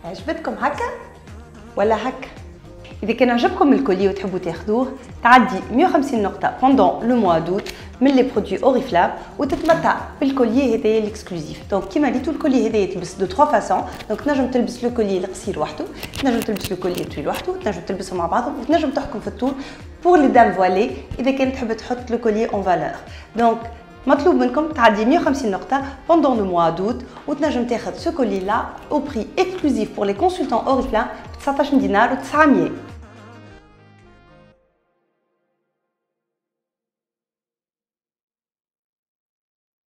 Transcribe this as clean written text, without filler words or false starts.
عجبتكم هكا ولا هكا؟ إذا كان عجبكم الكولي وتحبوا تاخذوه تعدي 150 نقطة pendant le mois d'août من لي برودوي اوريفلام وتتمتع بالكولي هذايا الاكسكلوزيف. دونك كيما ريتو الكولي هذايا يتلبس دو 3 فاسون. دونك تنجم تلبس لو كولي القصير وحده، تنجم تلبس لو كولي الطويل وحده، تنجم تلبسهم مع بعضهم وتنجم تحكم في الطول بور لي دام فوالي اذا كانت تحب تحط لو كولي اون فالور. دونك مطلوب منكم تعدي 150 نقطة pendant le mois d'août وتنجم تاخذ سو كولي لا au prix exclusif pour les consultants Oriflame ب 19 دينار و900.